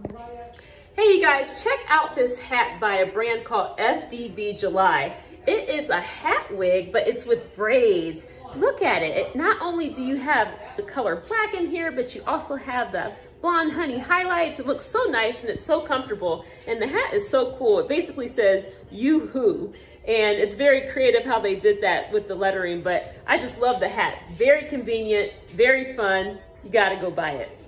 Hey you guys, check out this hat by a brand called FDBJulyy. It is a hat wig, but it's with braids. Look at it. Not only do you have the color black in here, but you also have the blonde honey highlights. It looks so nice and it's so comfortable. And the hat is so cool. It basically says, "You who?" And it's very creative how they did that with the lettering, but I just love the hat. Very convenient, very fun. You gotta go buy it.